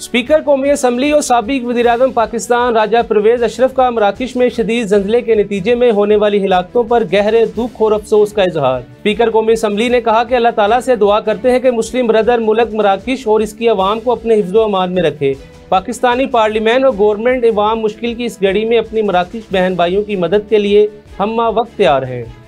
Speaker कौमी assembly और साबिक वज़ीर-ए-आज़म पाकिस्तान राजा परवेज अशरफ का मराकश में शदीद ज़ल्ज़ले के नतीजे में होने वाली हिलाकतों पर गहरे दुख और अफसोस का इजहार। स्पीकर कौमी असम्बली ने कहा कि अल्लाह ताला से दुआ करते हैं कि मुस्लिम ब्रदर मुल्क मराकश और इसकी अवाम को अपने हिफ्ज़ो अमान में रखे। पाकिस्तानी पार्लियामेंट और गवर्नमेंट अवाम मुश्किल की इस घड़ी में अपनी मराकश बहन भाइयों की मदद के लिए हम वक्त तैयार हैं।